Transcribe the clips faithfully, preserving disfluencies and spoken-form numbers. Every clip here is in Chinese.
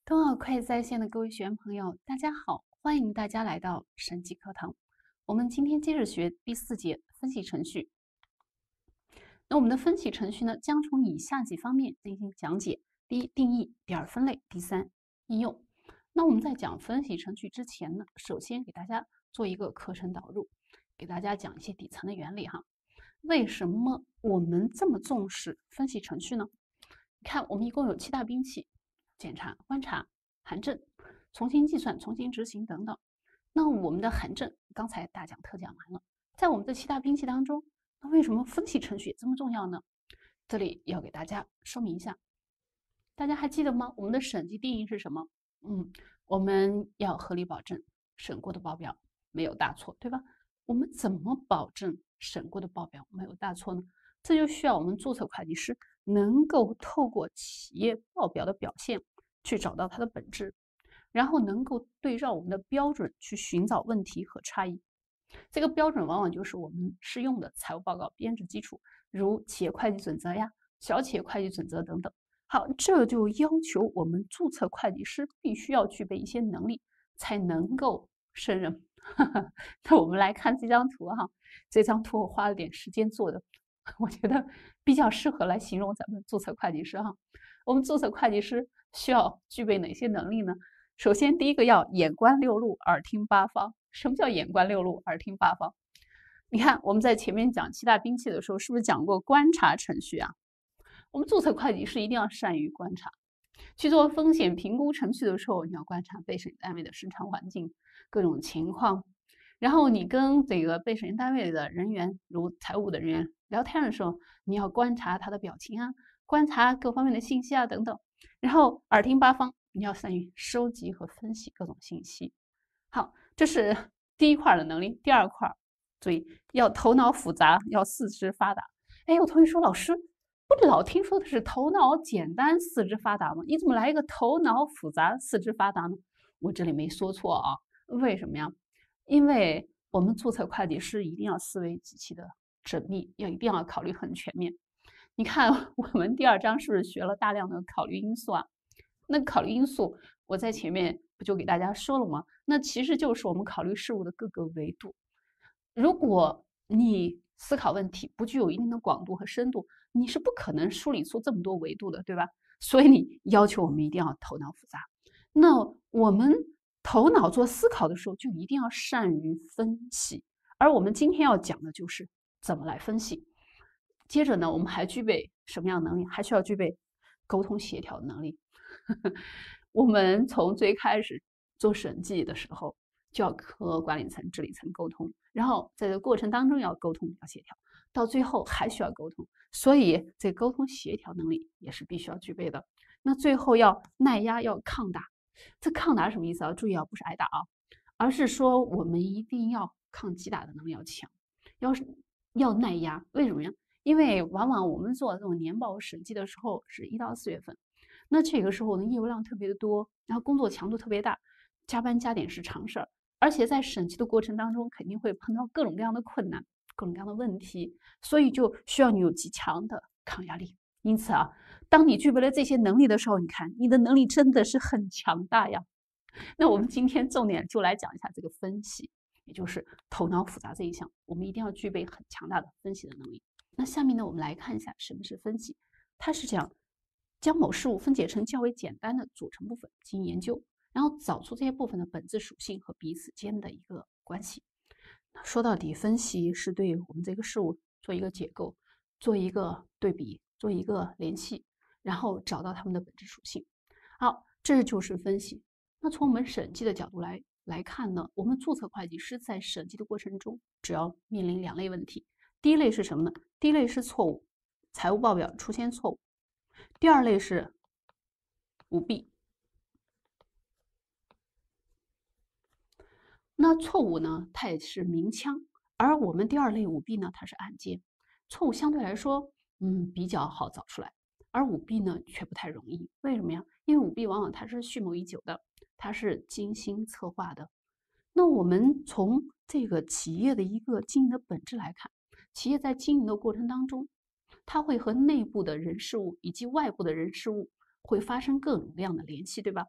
冬奥会在线的各位学员朋友，大家好，欢迎大家来到审计课堂。我们今天接着学第四节分析程序。那我们的分析程序呢，将从以下几方面进行讲解：第一，定义；第二，分类；第三，应用。那我们在讲分析程序之前呢，首先给大家做一个课程导入，给大家讲一些底层的原理哈。为什么我们这么重视分析程序呢？你看，我们一共有七大兵器：检查、观察、函证、重新计算、重新执行等等。那我们的函证刚才大讲特讲完了，在我们的七大兵器当中，那为什么分析程序这么重要呢？这里要给大家说明一下，大家还记得吗？我们的审计定义是什么？嗯，我们要合理保证审过的报表没有大错，对吧？我们怎么保证审过的报表没有大错呢？这就需要我们注册会计师能够透过企业报表的表现去找到它的本质，然后能够对照我们的标准去寻找问题和差异。这个标准往往就是我们适用的财务报告编制基础，如企业会计准则呀、小企业会计准则等等。好，这就要求我们注册会计师必须要具备一些能力，才能够胜任。那我们来看这张图哈，这张图我花了点时间做的，我觉得比较适合来形容咱们注册会计师哈。我们注册会计师需要具备哪些能力呢？首先，第一个要眼观六路，耳听八方。什么叫眼观六路，耳听八方？你看我们在前面讲七大兵器的时候，是不是讲过观察程序啊？我们注册会计师一定要善于观察。去做风险评估程序的时候，你要观察被审单位的市场环境、各种情况，然后你跟这个被审单位的人员，如财务的人员聊天的时候，你要观察他的表情啊，观察各方面的信息啊等等。然后耳听八方，你要善于收集和分析各种信息。好，这是第一块的能力。第二块，注意要头脑复杂，要四肢发达。哎，有同学说，老师，不老听说的是头脑简单、四肢发达吗？你怎么来一个头脑复杂、四肢发达呢？我这里没说错啊。为什么呀？因为我们注册会计师一定要思维极其的缜密，要一定要考虑很全面。你看，我们第二章是不是学了大量的考虑因素啊？那考虑因素，我在前面不就给大家说了吗？那其实就是我们考虑事物的各个维度。如果你思考问题不具有一定的广度和深度，你是不可能梳理出这么多维度的，对吧？所以你要求我们一定要头脑复杂。那我们头脑做思考的时候，就一定要善于分析。而我们今天要讲的就是怎么来分析。接着呢，我们还具备什么样的能力？还需要具备沟通协调的能力。我们从最开始做审计的时候，就要和管理层、治理层沟通，然后在这个过程当中要沟通、要协调，到最后还需要沟通，所以这沟通协调能力也是必须要具备的。那最后要耐压，要抗打。这抗打什么意思啊？注意啊，不是挨打啊，而是说我们一定要抗击打的能力要强，要要耐压。为什么呀？因为往往我们做这种年报审计的时候是一到四月份，那这个时候呢业务量特别的多，然后工作强度特别大，加班加点是常事儿，而且在审计的过程当中肯定会碰到各种各样的困难、各种各样的问题，所以就需要你有极强的抗压力。因此啊，当你具备了这些能力的时候，你看你的能力真的是很强大呀。那我们今天重点就来讲一下这个分析，也就是头脑复杂这一项，我们一定要具备很强大的分析的能力。那下面呢，我们来看一下什么是分析。它是讲将某事物分解成较为简单的组成部分进行研究，然后找出这些部分的本质属性和彼此间的一个关系。说到底，分析是对我们这个事物做一个解构，做一个对比，做一个联系，然后找到它们的本质属性。好，这就是分析。那从我们审计的角度来来看呢，我们注册会计师在审计的过程中，主要面临两类问题。第一类是什么呢？第一类是错误，财务报表出现错误。第二类是舞弊。那错误呢，它也是明枪，而我们第二类舞弊呢，它是暗箭。错误相对来说，嗯，比较好找出来，而舞弊呢，却不太容易。为什么呀？因为舞弊往往它是蓄谋已久的，它是精心策划的。那我们从这个企业的一个经营的本质来看，企业在经营的过程当中，它会和内部的人事物以及外部的人事物会发生各种各样的联系，对吧？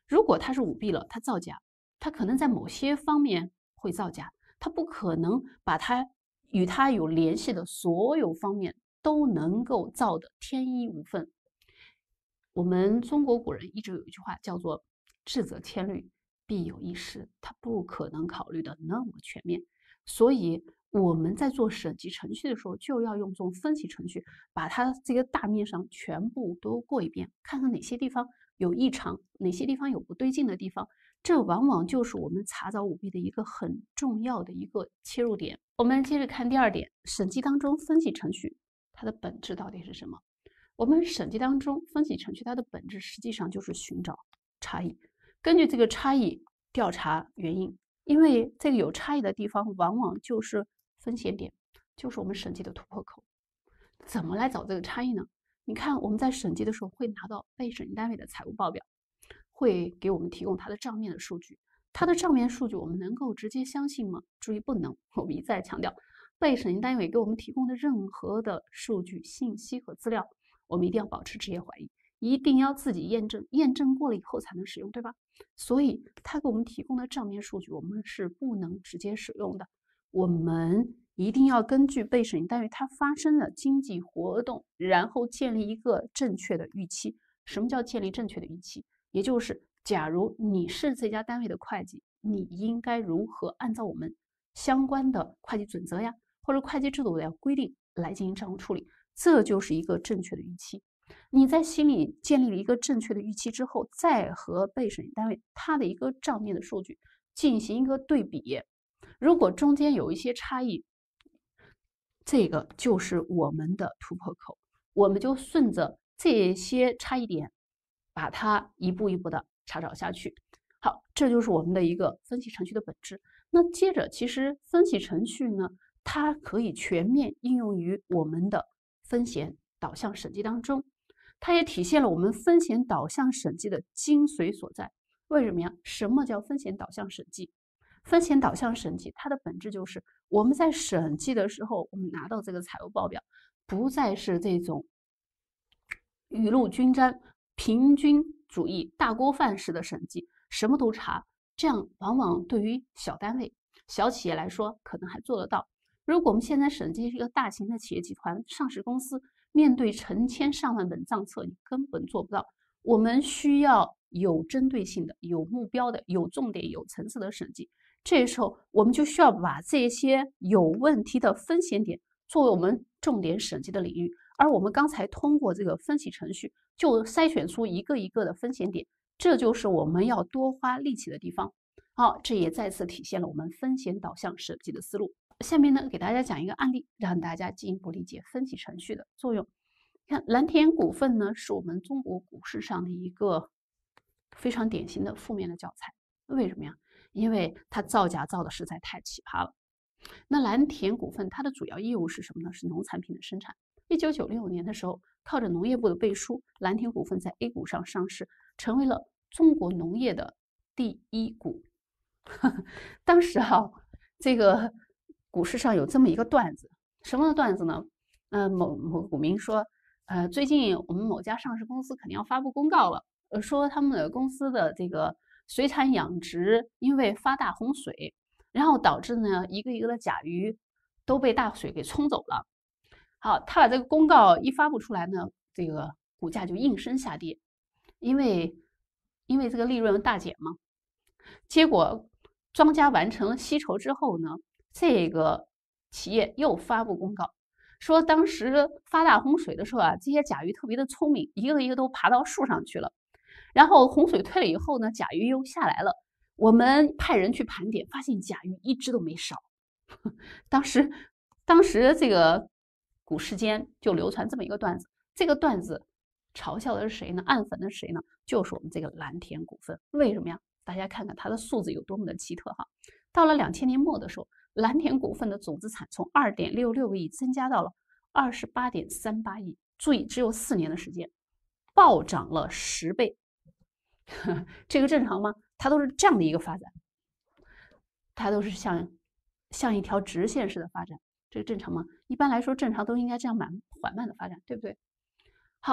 如果它是舞弊了，它造假，它可能在某些方面会造假，它不可能把它与它有联系的所有方面都能够造得天衣无缝。我们中国古人一直有一句话叫做“智则千虑，必有一失”，它不可能考虑的那么全面。所以我们在做审计程序的时候，就要用这种分析程序，把它这个大面上全部都过一遍，看看哪些地方有异常，哪些地方有不对劲的地方。这往往就是我们查找舞弊的一个很重要的一个切入点。我们接着看第二点，审计当中分析程序它的本质到底是什么？我们审计当中分析程序它的本质实际上就是寻找差异，根据这个差异调查原因，因为这个有差异的地方往往就是分线点，就是我们审计的突破口。怎么来找这个差异呢？你看我们在审计的时候会拿到被审计单位的财务报表，会给我们提供它的账面的数据，它的账面数据我们能够直接相信吗？注意不能，我们一再强调，被审计单位给我们提供的任何的数据、信息和资料，我们一定要保持职业怀疑，一定要自己验证，验证过了以后才能使用，对吧？所以他给我们提供的账面数据，我们是不能直接使用的。我们一定要根据被审计单位它发生的经济活动，然后建立一个正确的预期。什么叫建立正确的预期？也就是，假如你是这家单位的会计，你应该如何按照我们相关的会计准则呀，或者会计制度的规定来进行账务处理。这就是一个正确的预期。你在心里建立了一个正确的预期之后，再和被审计单位它的一个账面的数据进行一个对比，如果中间有一些差异，这个就是我们的突破口，我们就顺着这些差异点，把它一步一步的查找下去。好，这就是我们的一个分析程序的本质。那接着，其实分析程序呢，它可以全面应用于我们的风险导向审计当中，它也体现了我们风险导向审计的精髓所在。为什么呀？什么叫风险导向审计？风险导向审计它的本质就是我们在审计的时候，我们拿到这个财务报表，不再是这种雨露均沾、平均主义、大锅饭式的审计，什么都查，这样往往对于小单位、小企业来说可能还做得到。如果我们现在审计是一个大型的企业集团、上市公司，面对成千上万本账册，你根本做不到。我们需要有针对性的、有目标的、有重点、有层次的审计。这时候，我们就需要把这些有问题的风险点作为我们重点审计的领域。而我们刚才通过这个分析程序，就筛选出一个一个的风险点，这就是我们要多花力气的地方。好，这也再次体现了我们风险导向审计的思路。下面呢，给大家讲一个案例，让大家进一步理解分析程序的作用。看蓝田股份呢，是我们中国股市上的一个非常典型的负面的教材。为什么呀？因为它造假造的实在太奇葩了。那蓝田股份它的主要业务是什么呢？是农产品的生产。一九九六年的时候，靠着农业部的背书，蓝田股份在 A 股上上市，成为了中国农业的第一股。当时啊，这个股市上有这么一个段子，什么段子呢？呃，某某股民说，呃，最近我们某家上市公司肯定要发布公告了，呃，说他们的公司的这个水产养殖因为发大洪水，然后导致呢一个一个的甲鱼都被大水给冲走了。好，他把这个公告一发布出来呢，这个股价就应声下跌，因为因为这个利润大减嘛。结果庄家完成了吸筹之后呢，这个企业又发布公告，说当时发大洪水的时候啊，这些甲鱼特别的聪明，一个一个都爬到树上去了。然后洪水退了以后呢，甲鱼又下来了。我们派人去盘点，发现甲鱼一只都没少。当时，当时这个股市间就流传这么一个段子，这个段子嘲笑的是谁呢？暗讽的是谁呢？就是我们这个蓝田股份。为什么呀？大家看看它的数字有多么的奇特哈！到了两千年末的时候，蓝田股份的总资产从二点六六个亿增加到了二十八点三八亿，注意，只有四年的时间，暴涨了十倍。这个正常吗？它都是这样的一个发展，它都是像像一条直线式的发展，这个正常吗？一般来说，正常都应该这样蛮缓慢的发展，对不对？好，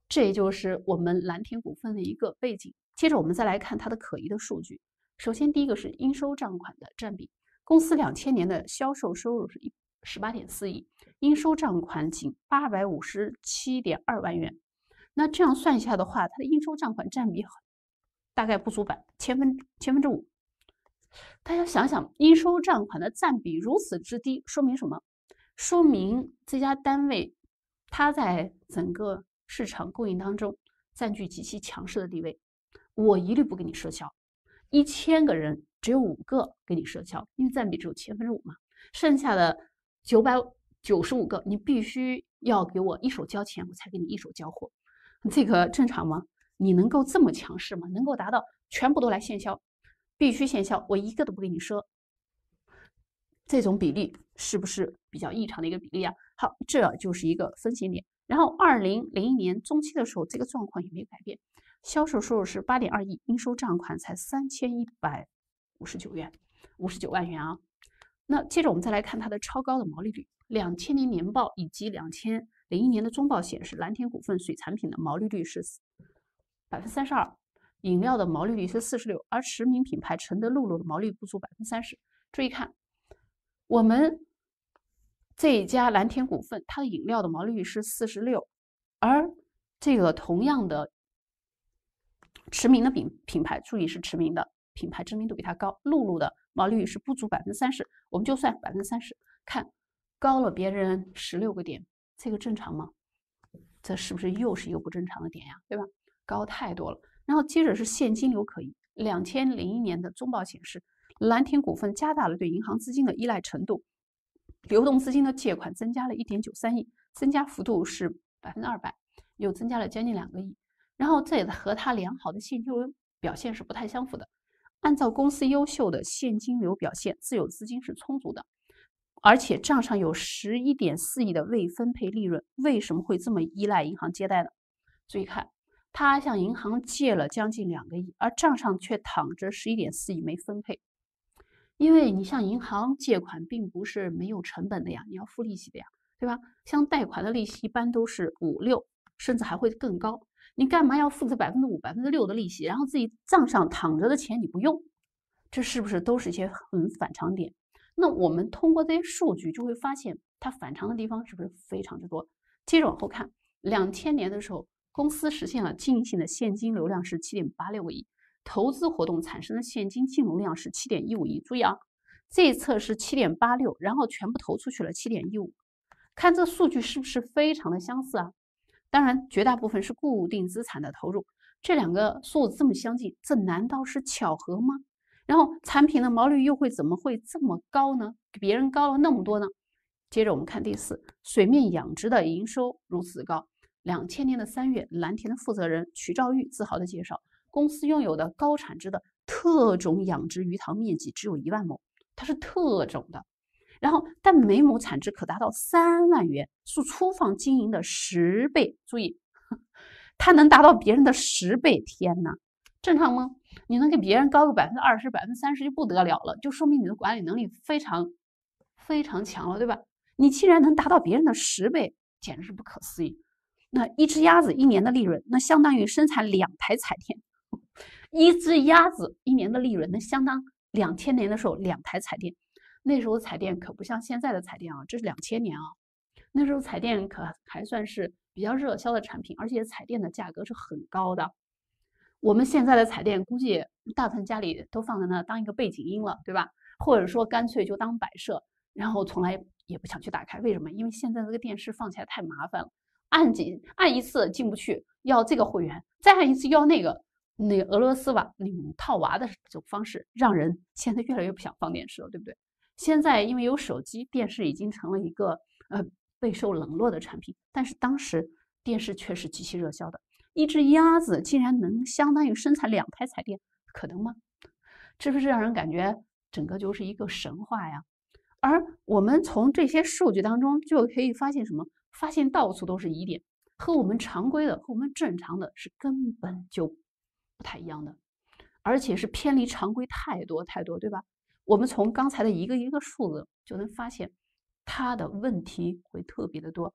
这也就是我们蓝天股份的一个背景。接着我们再来看它的可疑的数据。首先，第一个是应收账款的占比，公司两千年的销售收入是十八点四亿，应收账款仅八百五十七点二万元。那这样算下的话，它的应收账款占比大概不足百千分千分之五。大家想想，应收账款的占比如此之低，说明什么？说明这家单位它在整个市场供应当中占据极其强势的地位。我一律不给你赊销，一千个人只有五个给你赊销，因为占比只有千分之五嘛，剩下的九百九十五个你必须要给我一手交钱，我才给你一手交货，这个正常吗？你能够这么强势吗？能够达到全部都来现销，必须现销，我一个都不给你赊，这种比例是不是比较异常的一个比例啊？好，这就是一个分析点。然后二零零一年中期的时候，这个状况也没有改变，销售收入是八点二亿，应收账款才三千一百五十九元，五十九万元啊。那接着我们再来看它的超高的毛利率，两千年年报以及两千零一年的中报显示，蓝天股份水产品的毛利率是百分之三十二，饮料的毛利率是四十六，而驰名品牌承德露露的毛利不足百分之三十。注意看，我们这一家蓝天股份，它的饮料的毛利率是四十六，而这个同样的驰名的品品牌，注意是驰名的品牌知名度比它高，露露的毛利率是不足百分之三十，我们就算百分之三十，看高了别人十六个点，这个正常吗？这是不是又是一个不正常的点呀？对吧？高太多了。然后接着是现金流可疑，两千零一年的中报显示，蓝天股份加大了对银行资金的依赖程度，流动资金的借款增加了 一点九三亿，增加幅度是百分之二百，又增加了将近两个亿。然后这也和它良好的现金流表现是不太相符的。按照公司优秀的现金流表现，自有资金是充足的，而且账上有 十一点四亿的未分配利润，为什么会这么依赖银行借贷呢？注意看，他向银行借了将近两个亿，而账上却躺着 十一点四亿没分配。因为你向银行借款并不是没有成本的呀，你要付利息的呀，对吧？像贷款的利息一般都是五六，甚至还会更高。你干嘛要付这百分之五、百分之六的利息，然后自己账上躺着的钱你不用？这是不是都是一些很反常点？那我们通过这些数据就会发现，它反常的地方是不是非常之多？接着往后看，两千年的时候，公司实现了经营性的现金流量是 七点八六个亿，投资活动产生的现金净流量是 七点一五亿。注意啊，这一侧是 七点八六，然后全部投出去了 七点一五，看这数据是不是非常的相似啊？当然，绝大部分是固定资产的投入，这两个数字这么相近，这难道是巧合吗？然后产品的毛利率又会怎么会这么高呢？比别人高了那么多呢？接着我们看第四，水面养殖的营收如此高。两千年的三月，蓝田的负责人曲兆玉自豪地介绍，公司拥有的高产值的特种养殖鱼塘面积只有一万亩，它是特种的。然后，但每亩产值可达到三万元，是粗放经营的十倍。注意，它能达到别人的十倍，天哪，正常吗？你能给别人高个百分之二十、百分之三十就不得了了，就说明你的管理能力非常非常强了，对吧？你既然能达到别人的十倍，简直是不可思议。那一只鸭子一年的利润，那相当于生产两台彩电。一只鸭子一年的利润，能相当两千年的时候两台彩电。那时候彩电可不像现在的彩电啊，这是两千年啊。那时候彩电可还算是比较热销的产品，而且彩电的价格是很高的。我们现在的彩电估计大部分家里都放在那当一个背景音了，对吧？或者说干脆就当摆设，然后从来也不想去打开。为什么？因为现在这个电视放起来太麻烦了，按几按一次进不去，要这个会员，再按一次要那个。那个俄罗斯瓦那种套娃的这种方式，让人现在越来越不想放电视了，对不对？现在因为有手机，电视已经成了一个呃备受冷落的产品，但是当时电视却是极其热销的。一只鸭子竟然能相当于生产两台彩电，可能吗？是不是让人感觉整个就是一个神话呀？而我们从这些数据当中就可以发现什么？发现到处都是疑点，和我们常规的、和我们正常的是根本就不太一样的，而且是偏离常规太多太多，对吧？我们从刚才的一个一个数字就能发现，它的问题会特别的多。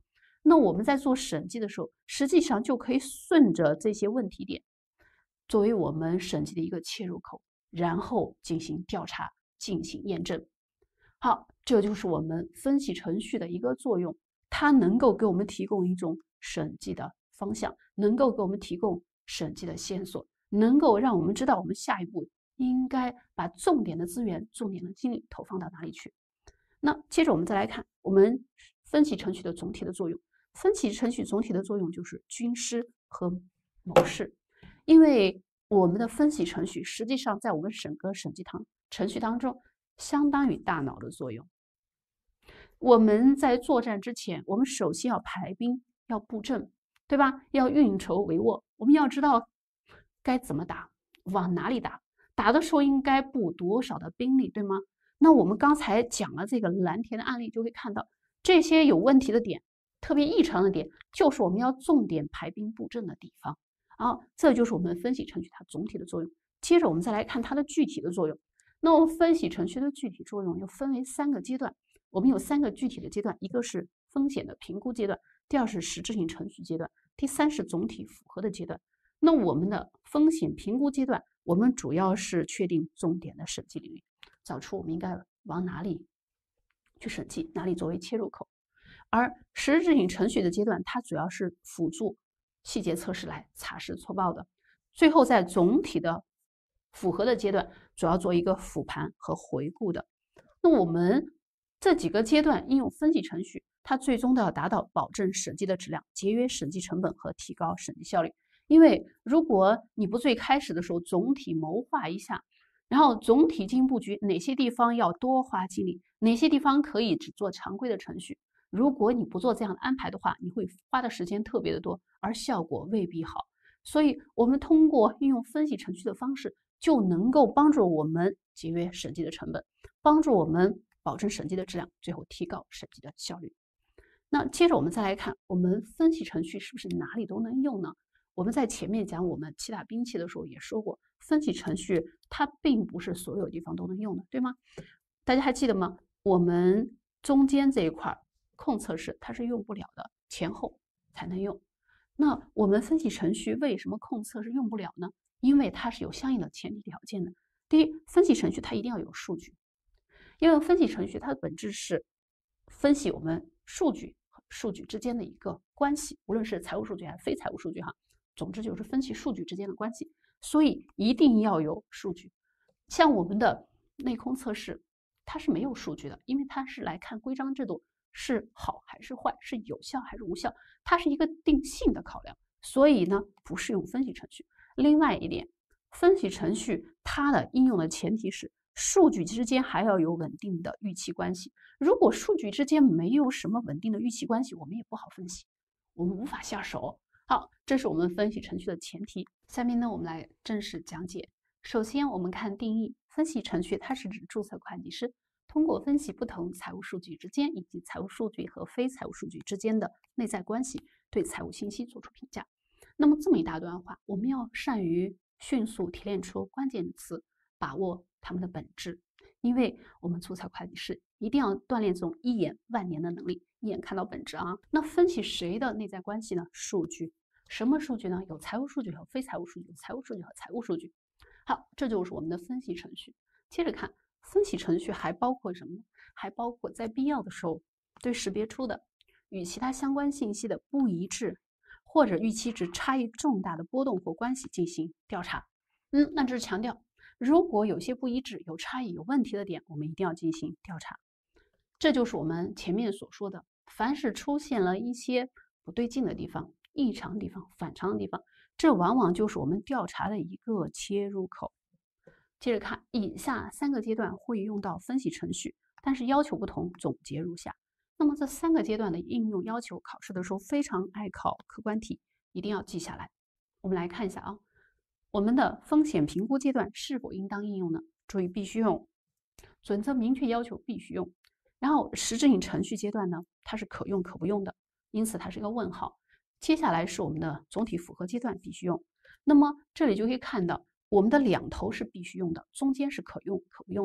那我们在做审计的时候，实际上就可以顺着这些问题点，作为我们审计的一个切入口，然后进行调查，进行验证。好，这就是我们分析程序的一个作用，它能够给我们提供一种审计的方向，能够给我们提供审计的线索，能够让我们知道我们下一步应该把重点的资源、重点的精力投放到哪里去。那接着我们再来看我们分析程序的总体的作用。分析程序总体的作用就是军师和谋士，因为我们的分析程序实际上在我们整个审计堂程序当中，相当于大脑的作用。我们在作战之前，我们首先要排兵，要布阵，对吧？要运筹帷幄，我们要知道该怎么打，往哪里打，打的时候应该布多少的兵力，对吗？那我们刚才讲了这个蓝田的案例，就会看到这些有问题的点，特别异常的点，就是我们要重点排兵布阵的地方。啊，这就是我们分析程序它总体的作用。接着我们再来看它的具体的作用。那我们分析程序的具体作用又分为三个阶段，我们有三个具体的阶段，一个是风险的评估阶段，第二是实质性程序阶段，第三是总体符合的阶段。那我们的风险评估阶段，我们主要是确定重点的审计领域，找出我们应该往哪里去审计，哪里作为切入口。而实质性程序的阶段，它主要是辅助细节测试来查实错报的。最后在总体的符合的阶段，主要做一个复盘和回顾的。那我们这几个阶段应用分析程序，它最终都要达到保证审计的质量、节约审计成本和提高审计效率。因为如果你不最开始的时候总体谋划一下，然后总体进行布局，哪些地方要多花精力，哪些地方可以只做常规的程序，如果你不做这样的安排的话，你会花的时间特别的多，而效果未必好。所以我们通过运用分析程序的方式，就能够帮助我们节约审计的成本，帮助我们保证审计的质量，最后提高审计的效率。那接着我们再来看，我们分析程序是不是哪里都能用呢？我们在前面讲我们七大兵器的时候也说过，分析程序它并不是所有地方都能用的，对吗？大家还记得吗？我们中间这一块控测试它是用不了的，前后才能用。那我们分析程序为什么控测是用不了呢？因为它是有相应的前提条件的。第一，分析程序它一定要有数据，因为分析程序它的本质是分析我们数据和数据之间的一个关系，无论是财务数据还是非财务数据哈，总之就是分析数据之间的关系，所以一定要有数据。像我们的内控测试，它是没有数据的，因为它是来看规章制度是好还是坏，是有效还是无效，它是一个定性的考量，所以呢不适用分析程序。另外一点，分析程序它的应用的前提是数据之间还要有稳定的预期关系。如果数据之间没有什么稳定的预期关系，我们也不好分析，我们无法下手。好，这是我们分析程序的前提。下面呢，我们来正式讲解。首先，我们看定义，分析程序它是指注册会计师通过分析不同财务数据之间以及财务数据和非财务数据之间的内在关系，对财务信息做出评价。那么这么一大段话，我们要善于迅速提炼出关键词，把握它们的本质。因为我们注册会计师一定要锻炼这种一眼万年的能力，一眼看到本质啊。那分析谁的内在关系呢？数据。什么数据呢？有财务数据和非财务数据，有财务数据和财务数据。好，这就是我们的分析程序。接着看，分析程序还包括什么呢？还包括在必要的时候对识别出的与其他相关信息的不一致或者预期值差异重大的波动或关系进行调查。嗯，那这是强调，如果有些不一致、有差异、有问题的点，我们一定要进行调查。这就是我们前面所说的，凡是出现了一些不对劲的地方、异常的地方、反常的地方，这往往就是我们调查的一个切入口。接着看，以下三个阶段会用到分析程序，但是要求不同，总结如下。那么这三个阶段的应用要求，考试的时候非常爱考客观题，一定要记下来。我们来看一下啊，我们的风险评估阶段是否应当应用呢？注意必须用，准则明确要求必须用。然后实质性程序阶段呢，它是可用可不用的，因此它是一个问号。接下来是我们的总体符合阶段必须用。那么这里就可以看到，我们的两头是必须用的，中间是可用可不用的。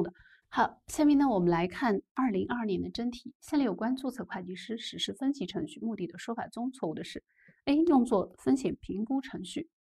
好，下面呢，我们来看二零二二年的真题。下列有关注册会计师实施分析程序目的的说法中错误的是 ：A 用作风险评估程序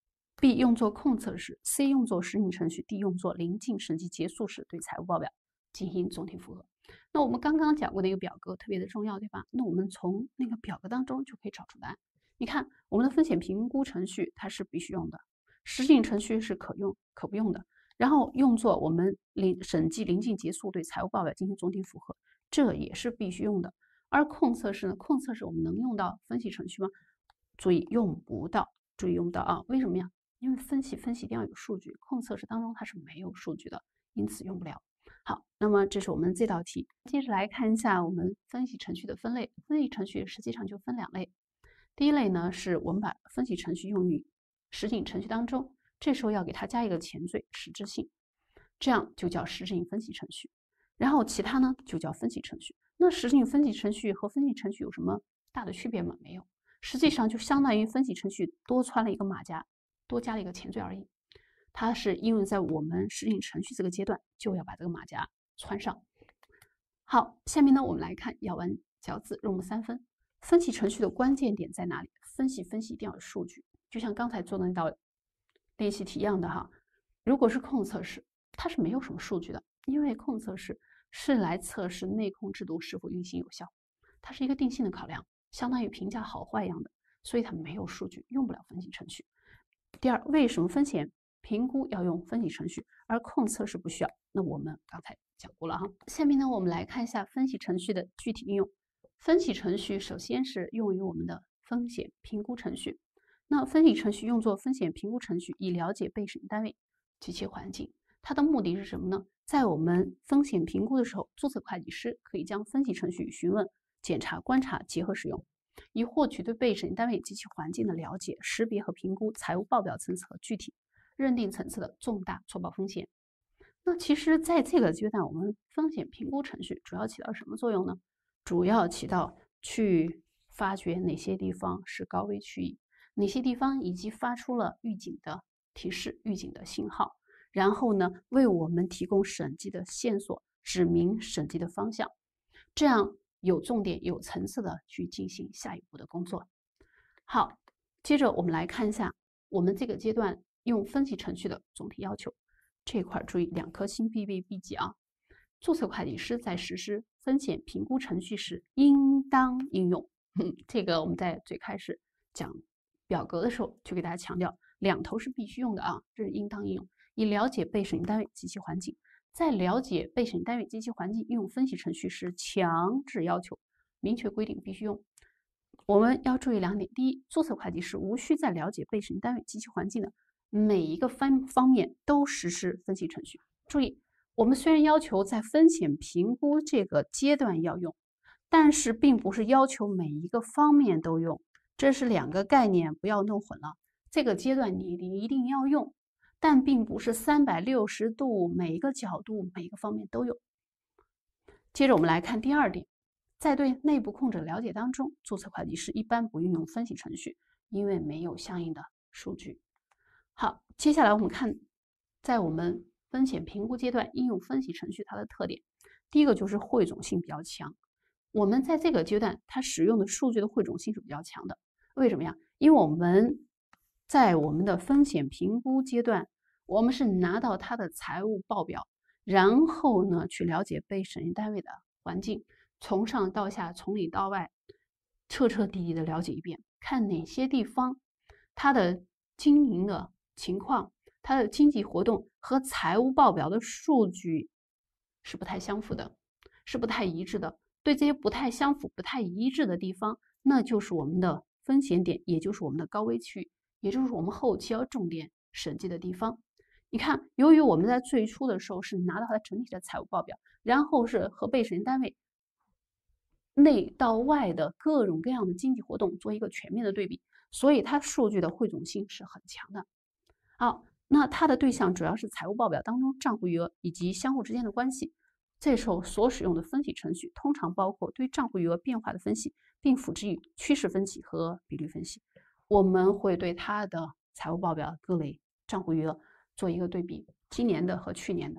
；B 用作控测时 ；C 用作实行程序；D 用作临近审计结束时对财务报表进行总体复核。那我们刚刚讲过的一个表格特别的重要，对吧？那我们从那个表格当中就可以找出答案。你看，我们的风险评估程序它是必须用的，实行程序是可用可不用的。然后用作我们临审计临近结束对财务报表进行总体复核，这也是必须用的。而控测试呢？控测试我们能用到分析程序吗？注意用不到，注意用不到啊！为什么呀？因为分析分析一定要有数据，控测试当中它是没有数据的，因此用不了。好，那么这是我们这道题。接着来看一下我们分析程序的分类。分析程序实际上就分两类，第一类呢是我们把分析程序用于实行程序当中。这时候要给它加一个前缀实质性，这样就叫实质性分析程序。然后其他呢就叫分析程序。那实质性分析程序和分析程序有什么大的区别吗？没有，实际上就相当于分析程序多穿了一个马甲，多加了一个前缀而已。它是应用在我们实行程序这个阶段，就要把这个马甲穿上。好，下面呢我们来看咬文嚼字入木三分。分析程序的关键点在哪里？分析分析一定要有数据，就像刚才做的那道练习题一样的哈，如果是控测试，它是没有什么数据的，因为控测试是来测试内控制度是否运行有效，它是一个定性的考量，相当于评价好坏一样的，所以它没有数据，用不了分析程序。第二，为什么风险评估要用分析程序，而控测试不需要？那我们刚才讲过了哈。下面呢，我们来看一下分析程序的具体应用。分析程序首先是用于我们的风险评估程序。那分析程序用作风险评估程序，以了解被审计单位及其环境。它的目的是什么呢？在我们风险评估的时候，注册会计师可以将分析程序询问、检查、观察结合使用，以获取对被审计单位及其环境的了解，识别和评估财务报表层次和具体认定层次的重大错报风险。那其实在这个阶段，我们风险评估程序主要起到什么作用呢？主要起到去发掘哪些地方是高危区域，哪些地方已经发出了预警的提示、预警的信号，然后呢，为我们提供审计的线索，指明审计的方向，这样有重点、有层次的去进行下一步的工作。好，接着我们来看一下我们这个阶段用分析程序的总体要求。这一块注意两颗星必备必记啊！注册会计师在实施风险评估程序时，应当应用。这个我们在最开始讲表格的时候就给大家强调，两头是必须用的啊，这是应当应用，以了解被审计单位及其环境。在了解被审计单位及其环境应用分析程序时，强制要求，明确规定必须用。我们要注意两点：第一，注册会计师无需在了解被审计单位及其环境的每一个方方面都实施分析程序。注意，我们虽然要求在风险评估这个阶段要用，但是并不是要求每一个方面都用，这是两个概念，不要弄混了。这个阶段你一定要用，但并不是三百六十度每一个角度每一个方面都用。接着我们来看第二点，在对内部控制了解当中，注册会计师一般不运用分析程序，因为没有相应的数据。好，接下来我们看，在我们风险评估阶段应用分析程序它的特点，第一个就是汇总性比较强。我们在这个阶段，它使用的数据的汇总性是比较强的。为什么呀？因为我们在我们的风险评估阶段，我们是拿到它的财务报表，然后呢去了解被审计单位的环境，从上到下，从里到外，彻彻底底的了解一遍，看哪些地方它的经营的情况，它的经济活动和财务报表的数据是不太相符的，是不太一致的。对这些不太相符、不太一致的地方，那就是我们的风险点，也就是我们的高危区域，也就是我们后期要重点审计的地方。你看，由于我们在最初的时候是拿到它整体的财务报表，然后是和被审计单位内到外的各种各样的经济活动做一个全面的对比，所以它数据的汇总性是很强的。好，那它的对象主要是财务报表当中账户余额以及相互之间的关系。这时候所使用的分析程序通常包括对账户余额变化的分析，并辅之于趋势分析和比率分析。我们会对它的财务报表各类账户余额做一个对比，今年的和去年的，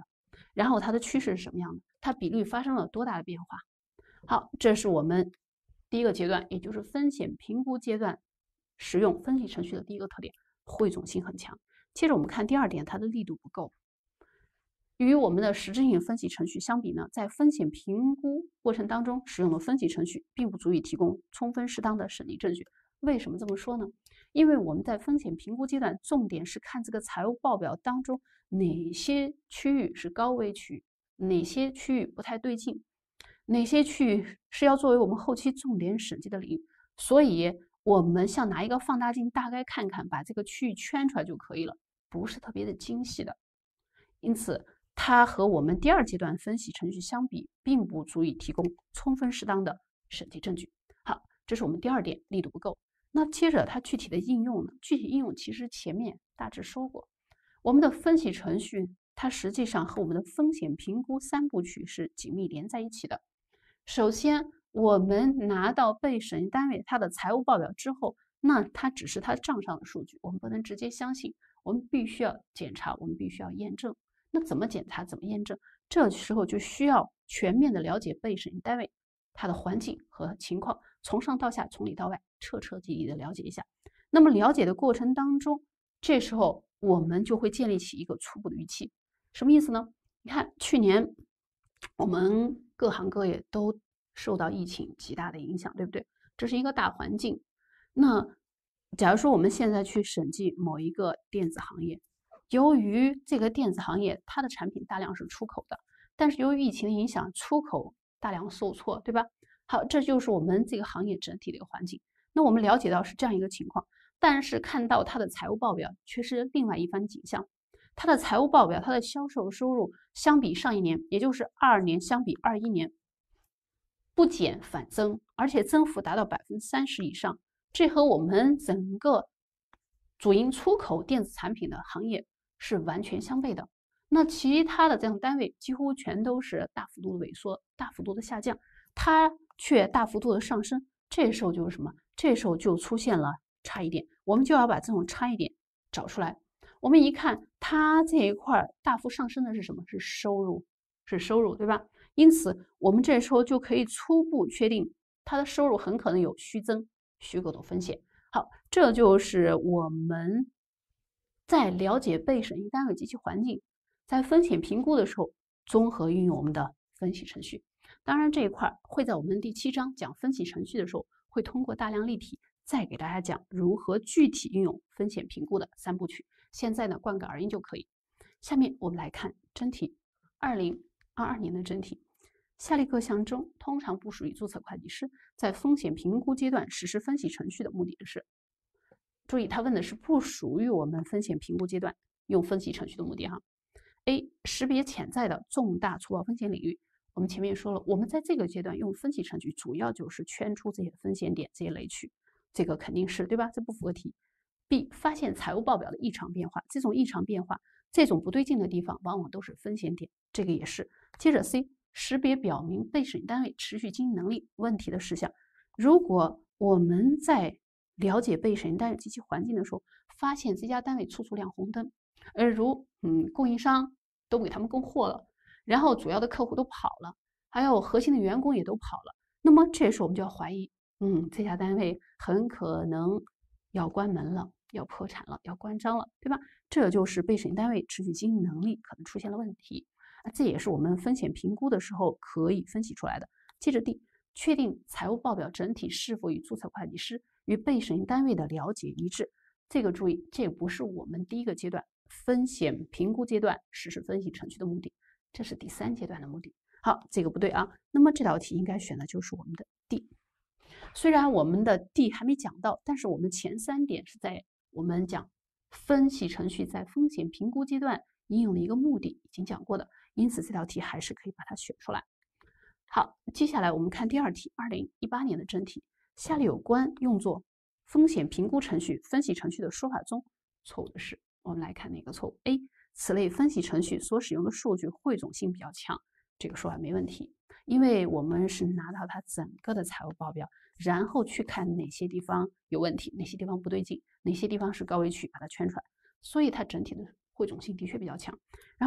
然后它的趋势是什么样的，它比率发生了多大的变化。好，这是我们第一个阶段，也就是风险评估阶段使用分析程序的第一个特点，汇总性很强。接着我们看第二点，它的力度不够。与我们的实质性分析程序相比呢，在风险评估过程当中使用的分析程序并不足以提供充分适当的审理证据。为什么这么说呢？因为我们在风险评估阶段，重点是看这个财务报表当中哪些区域是高危区域，哪些区域不太对劲，哪些区域是要作为我们后期重点审计的领域。所以我们像拿一个放大镜大概看看，把这个区域圈出来就可以了，不是特别的精细的。因此它和我们第二阶段分析程序相比，并不足以提供充分适当的审计证据。好，这是我们第二点，力度不够。那接着它具体的应用呢？具体应用其实前面大致说过，我们的分析程序它实际上和我们的风险评估三部曲是紧密连在一起的。首先，我们拿到被审议单位它的财务报表之后，那它只是它账上的数据，我们不能直接相信，我们必须要检查，我们必须要验证。那怎么检查，怎么验证？这时候就需要全面的了解被审议单位它的环境和情况，从上到下，从里到外，彻彻底底的了解一下。那么了解的过程当中，这时候我们就会建立起一个初步的预期。什么意思呢？你看，去年我们各行各业都受到疫情极大的影响，对不对？这是一个大环境。那假如说我们现在去审计某一个电子行业，由于这个电子行业它的产品大量是出口的，但是由于疫情的影响，出口大量受挫，对吧？好，这就是我们这个行业整体的一个环境。那我们了解到是这样一个情况，但是看到它的财务报表却是另外一番景象。它的财务报表，它的销售收入相比上一年，也就是二二年相比二一年，不减反增，而且增幅达到百分之三十以上。这和我们整个主营出口电子产品的行业是完全相悖的。那其他的这样单位几乎全都是大幅度的萎缩，大幅度的下降，它却大幅度的上升。这时候就是什么？这时候就出现了差异点，我们就要把这种差异点找出来。我们一看，它这一块大幅上升的是什么？是收入，是收入，对吧？因此，我们这时候就可以初步确定它的收入很可能有虚增、虚构的风险。好，这就是我们在了解被审议单位及其环境，在风险评估的时候，综合运用我们的分析程序。当然，这一块会在我们第七章讲分析程序的时候，会通过大量例题再给大家讲如何具体运用风险评估的三部曲。现在呢，贯个而言就可以。下面我们来看真题，二零二二年的真题。下列各项中，通常不属于注册会计师在风险评估阶段实施分析程序的目的是？注意，他问的是不属于我们风险评估阶段用分析程序的目的哈。A. 识别潜在的重大粗暴风险领域。我们前面说了，我们在这个阶段用分析程序，主要就是圈出这些风险点、这些雷区，这个肯定是对吧？这不符合题。B. 发现财务报表的异常变化，这种异常变化，这种不对劲的地方，往往都是风险点，这个也是。接着 C. 识别表明被审议单位持续经营能力问题的事项。如果我们在了解被审议单位及其环境的时候，发现这家单位处处亮红灯，而如嗯供应商都不给他们供货了，然后主要的客户都跑了，还有核心的员工也都跑了，那么这时候我们就要怀疑，嗯，这家单位很可能要关门了，要破产了，要关张了，对吧？这就是被审议单位持续经营能力可能出现了问题，这也是我们风险评估的时候可以分析出来的。接着 D， 确定财务报表整体是否与注册会计师与被审议单位的了解一致。这个注意，这不是我们第一个阶段风险评估阶段实施分析程序的目的，这是第三阶段的目的。好，这个不对啊，那么这道题应该选的就是我们的 D。虽然我们的 D 还没讲到，但是我们前三点是在我们讲分析程序在风险评估阶段应用的一个目的已经讲过的，因此这道题还是可以把它选出来。好，接下来我们看第二题，二零一八年的真题。下列有关用作风险评估程序、分析程序的说法中错误的是，我们来看哪个错误。A. 此类分析程序所使用的数据汇总性比较强，这个说法没问题，因为我们是拿到它整个的财务报表，然后去看哪些地方有问题，哪些地方不对劲，哪些地方是高危区，把它圈出来，所以它整体的汇总性的确比较强。然后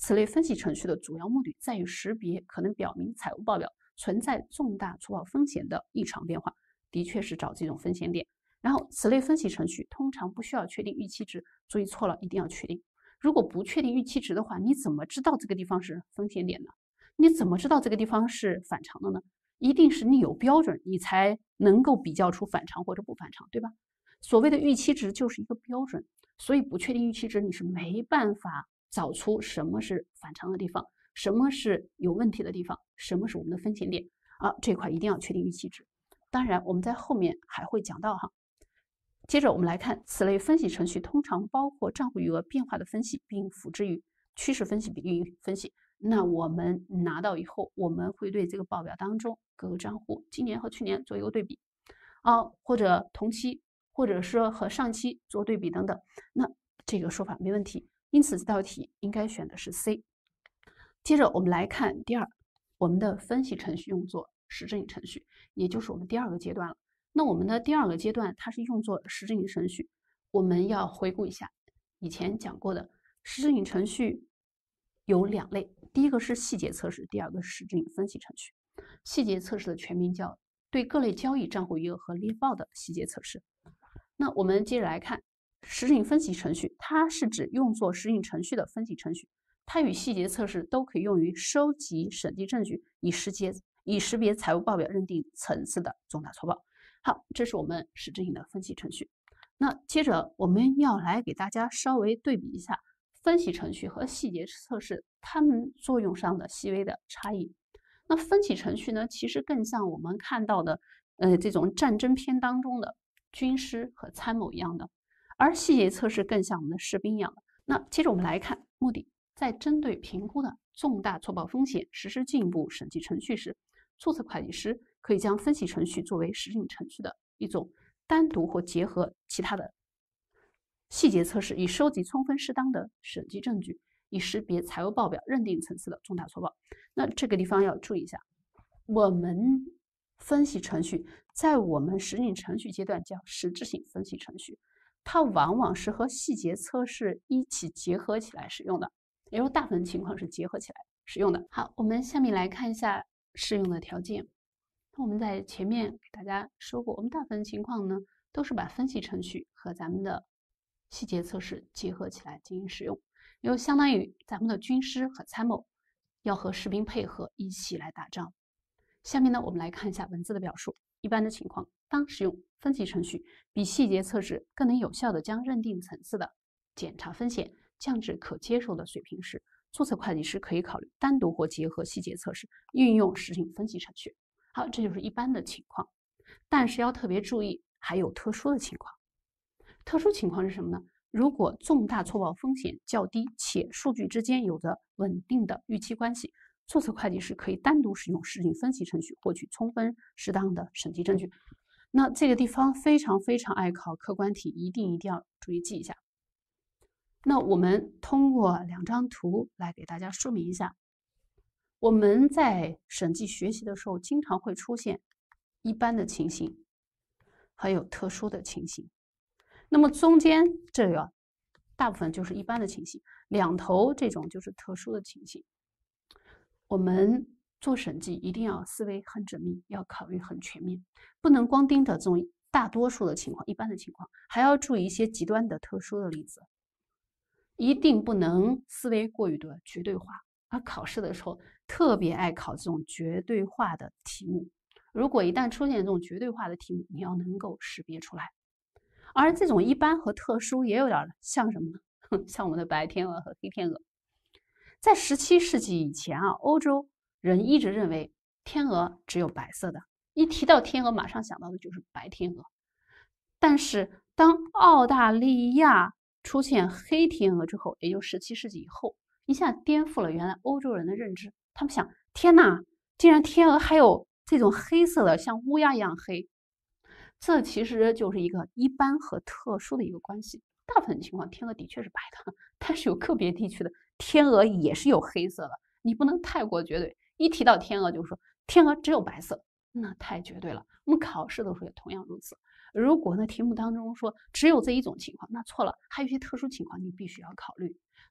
此类分析程序的主要目的在于识别可能表明财务报表存在重大粗暴风险的异常变化，的确是找这种风险点。然后，此类分析程序通常不需要确定预期值，注意错了，一定要确定。如果不确定预期值的话，你怎么知道这个地方是风险点呢？你怎么知道这个地方是反常的呢？一定是你有标准，你才能够比较出反常或者不反常，对吧？所谓的预期值就是一个标准，所以不确定预期值，你是没办法找出什么是反常的地方，什么是有问题的地方，什么是我们的风险点啊？这块一定要确定预期值。当然，我们在后面还会讲到哈。接着我们来看，此类分析程序通常包括账户余额变化的分析，并辅之于趋势分析、比例分析。那我们拿到以后，我们会对这个报表当中各个账户今年和去年做一个对比啊，或者同期，或者说和上期做对比等等。那这个说法没问题，因此这道题应该选的是 C。接着我们来看第二，我们的分析程序用作实证程序，也就是我们第二个阶段了。那我们的第二个阶段，它是用作实证程序。我们要回顾一下以前讲过的实证程序有两类，第一个是细节测试，第二个是实证分析程序。细节测试的全名叫对各类交易账户余额和猎报的细节测试。那我们接着来看实证分析程序，它是指用作实证程序的分析程序，它与细节测试都可以用于收集审计证据，以识别以识别财务报表认定层次的重大错报。好，这是我们实证型的分析程序。那接着我们要来给大家稍微对比一下分析程序和细节测试它们作用上的细微的差异。那分析程序呢，其实更像我们看到的呃这种战争片当中的军师和参谋一样的，而细节测试更像我们的士兵一样的。那接着我们来看目的，在针对评估的重大错报风险实施进一步审计程序时，注册会计师可以将分析程序作为实证程序的一种单独或结合其他的细节测试，以收集充分适当的审计证据，以识别财务报表认定层次的重大错报。那这个地方要注意一下，我们分析程序在我们实证程序阶段叫实质性分析程序，它往往是和细节测试一起结合起来使用的，也就是大部分情况是结合起来使用的。好，我们下面来看一下适用的条件。我们在前面给大家说过，我们大部分情况呢都是把分析程序和咱们的细节测试结合起来进行使用，也就相当于咱们的军师和参谋要和士兵配合一起来打仗。下面呢，我们来看一下文字的表述。一般的情况，当使用分析程序比细节测试更能有效地将认定层次的检查风险降至可接受的水平时，注册会计师可以考虑单独或结合细节测试，运用实证分析程序。好，这就是一般的情况，但是要特别注意，还有特殊的情况。特殊情况是什么呢？如果重大错报风险较低，且数据之间有着稳定的预期关系，注册会计师可以单独使用实证分析程序获取充分适当的审计证据。那这个地方非常非常爱考客观题，一定一定要注意记一下。那我们通过两张图来给大家说明一下。我们在审计学习的时候，经常会出现一般的情形，还有特殊的情形。那么中间这个大部分就是一般的情形，两头这种就是特殊的情形。我们做审计一定要思维很缜密，要考虑很全面，不能光盯着这种大多数的情况、一般的情况，还要注意一些极端的特殊的例子，一定不能思维过于的绝对化。而考试的时候特别爱考这种绝对化的题目，如果一旦出现这种绝对化的题目，你要能够识别出来。而这种一般和特殊也有点像什么呢？像我们的白天鹅和黑天鹅。在十七世纪以前啊，欧洲人一直认为天鹅只有白色的，一提到天鹅马上想到的就是白天鹅。但是当澳大利亚出现黑天鹅之后，也就十七世纪以后，一下颠覆了原来欧洲人的认知。他们想，天哪，竟然天鹅还有这种黑色的，像乌鸦一样黑。这其实就是一个一般和特殊的一个关系。大部分情况天鹅的确是白的，但是有个别地区的天鹅也是有黑色的，你不能太过绝对。一提到天鹅就说天鹅只有白色，那太绝对了。我们考试的时候也同样如此。如果那题目当中说只有这一种情况，那错了，还有一些特殊情况你必须要考虑。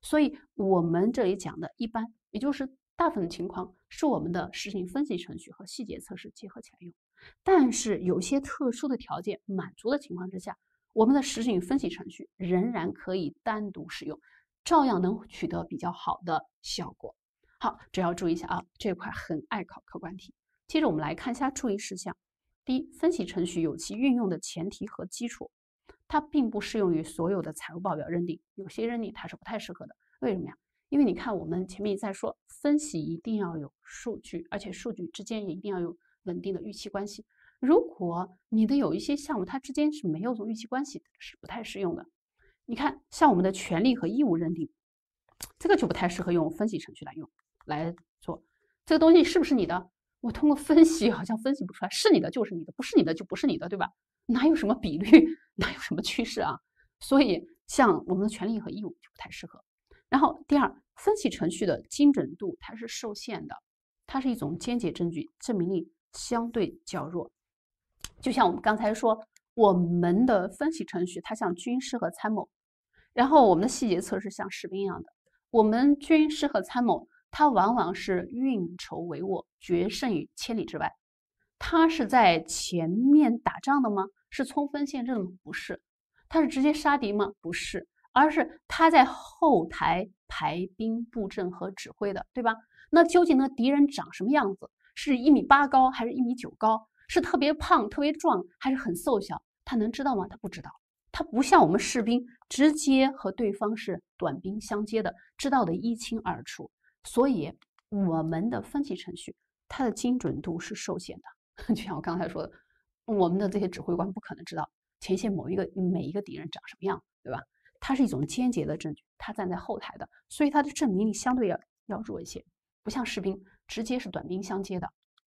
所以我们这里讲的一般，也就是大部分情况是我们的实行分析程序和细节测试结合起来用。但是有些特殊的条件满足的情况之下，我们的实行分析程序仍然可以单独使用，照样能取得比较好的效果。好，这要注意一下啊，这块很爱考客观题。接着我们来看一下注意事项。第一，分析程序有其运用的前提和基础，它并不适用于所有的财务报表认定，有些认定它是不太适合的。为什么呀？因为你看我们前面在说，分析一定要有数据，而且数据之间也一定要有稳定的预期关系。如果你的有一些项目它之间是没有预期关系的，是不太适用的。你看，像我们的权利和义务认定，这个就不太适合用分析程序来用来做。这个东西是不是你的？我通过分析好像分析不出来，是你的就是你的，不是你的就不是你的，对吧？哪有什么比率，哪有什么趋势啊？所以像我们的权利和义务就不太适合。然后第二，分析程序的精准度它是受限的，它是一种间接证据，证明力相对较弱。就像我们刚才说，我们的分析程序它像军师和参谋，然后我们的细节测试像士兵一样的。我们军师和参谋，它往往是运筹帷幄，决胜于千里之外。它是在前面打仗的吗？是冲锋陷阵的吗？不是。它是直接杀敌吗？不是，而是他在后台排兵布阵和指挥的，对吧？那究竟那敌人长什么样子？是一米八高还是一米九高？是特别胖特别壮还是很瘦小？他能知道吗？他不知道。他不像我们士兵直接和对方是短兵相接的，知道的一清二楚。所以我们的分析程序它的精准度是受限的。就像我刚才说的，我们的这些指挥官不可能知道前线某一个每一个敌人长什么样，对吧？它是一种间接的证据，它站在后台的，所以它的证明力相对要要弱一些，不像士兵直接是短兵相接的。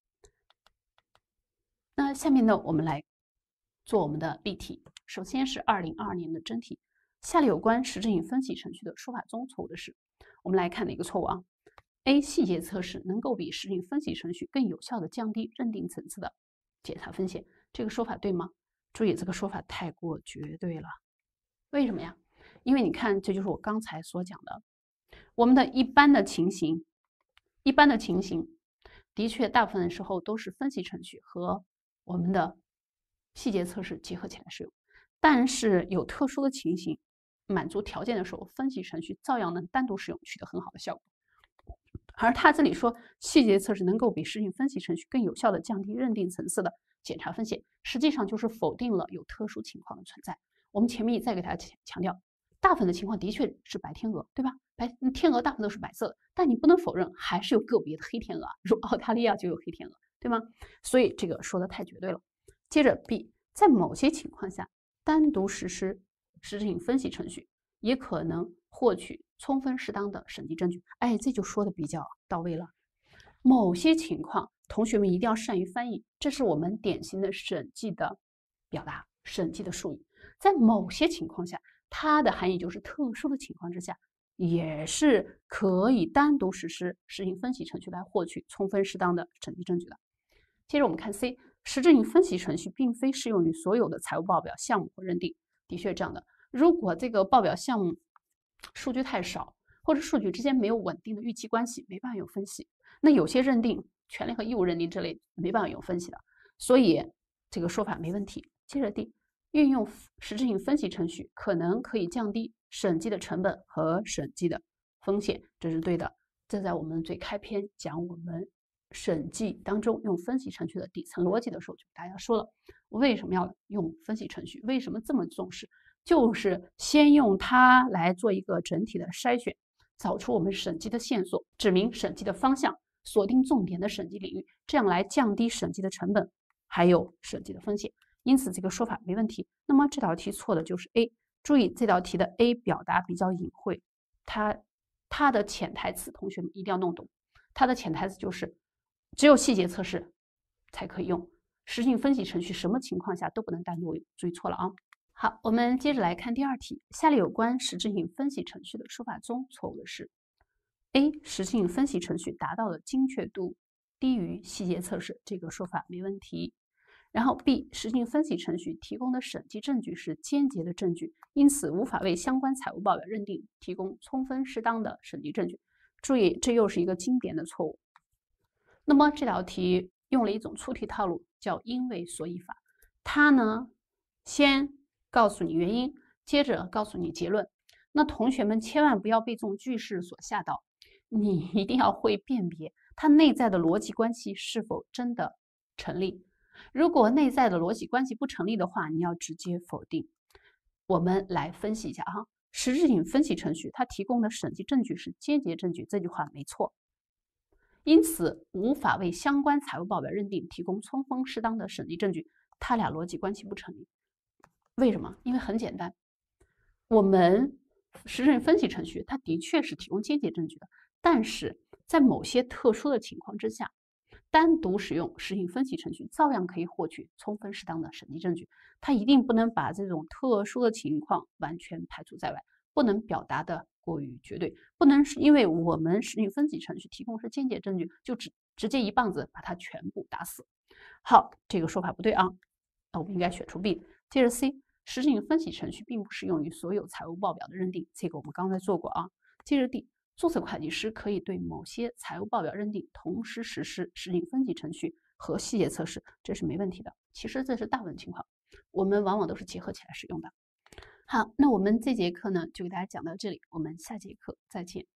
那下面呢，我们来做我们的例题。首先是二零二二年的真题，下列有关实证与分析程序的说法中错误的是，我们来看哪个错误啊 ？A. 细节测试能够比实证分析程序更有效的降低认定层次的检查风险，这个说法对吗？注意，这个说法太过绝对了。为什么呀？因为你看，这就是我刚才所讲的，我们的一般的情形，一般的情形，的确大部分的时候都是分析程序和我们的细节测试结合起来使用，但是有特殊的情形，满足条件的时候，分析程序照样能单独使用，取得很好的效果。而他这里说细节测试能够比实行分析程序更有效的降低认定层次的检查风险，实际上就是否定了有特殊情况的存在。我们前面再给大家强调，大部分的情况的确是白天鹅，对吧？白天鹅大部分都是白色的，但你不能否认还是有个别的黑天鹅，如澳大利亚就有黑天鹅，对吗？所以这个说的太绝对了。接着 B， 在某些情况下，单独实施实证分析程序也可能获取充分适当的审计证据。哎，这就说的比较到位了。某些情况，同学们一定要善于翻译，这是我们典型的审计的表达，审计的术语。在某些情况下，它的含义就是特殊的情况之下，也是可以单独实施实行分析程序来获取充分适当的审计证据的。接着我们看 C， 实证分析程序并非适用于所有的财务报表项目或认定。的确这样的，如果这个报表项目数据太少，或者数据之间没有稳定的预期关系，没办法用分析。那有些认定，权利和义务认定这类没办法用分析的，所以这个说法没问题。接着 D， 运用实质性分析程序可能可以降低审计的成本和审计的风险，这是对的。这在我们最开篇讲我们审计当中用分析程序的底层逻辑的时候，就给大家说了，为什么要用分析程序，为什么这么重视，就是先用它来做一个整体的筛选，找出我们审计的线索，指明审计的方向，锁定重点的审计领域，这样来降低审计的成本，还有审计的风险。因此这个说法没问题。那么这道题错的就是 A， 注意这道题的 A 表达比较隐晦，它它的潜台词同学们一定要弄懂，它的潜台词就是只有细节测试才可以用，实行分析程序什么情况下都不能单独用，注意错了啊。好，我们接着来看第二题，下列有关实质性分析程序的说法中错误的是 A， 实质性分析程序达到了精确度低于细节测试，这个说法没问题。 然后 B 实行分析程序提供的审计证据是间接的证据，因此无法为相关财务报表认定提供充分适当的审计证据。注意，这又是一个经典的错误。那么这道题用了一种出题套路，叫因为所以法。它呢，先告诉你原因，接着告诉你结论。那同学们千万不要被这种句式所吓到，你一定要会辨别它内在的逻辑关系是否真的成立。如果内在的逻辑关系不成立的话，你要直接否定。我们来分析一下哈，实质性分析程序它提供的审计证据是间接证据，这句话没错。因此无法为相关财务报表认定提供充分适当的审计证据，它俩逻辑关系不成立。为什么？因为很简单，我们实质性分析程序它的确是提供间接证据的，但是在某些特殊的情况之下，单独使用实质性分析程序照样可以获取充分适当的审计证据。它一定不能把这种特殊的情况完全排除在外，不能表达的过于绝对，不能是因为我们实质性分析程序提供是间接证据，就直直接一棒子把它全部打死。好，这个说法不对啊，我们应该选出 B。接着 C， 实质性分析程序并不适用于所有财务报表的认定，这个我们刚才做过啊。接着 D， 注册会计师可以对某些财务报表认定同时实施实质性分析程序和细节测试，这是没问题的。其实这是大部分情况，我们往往都是结合起来使用的。好，那我们这节课呢就给大家讲到这里，我们下节课再见。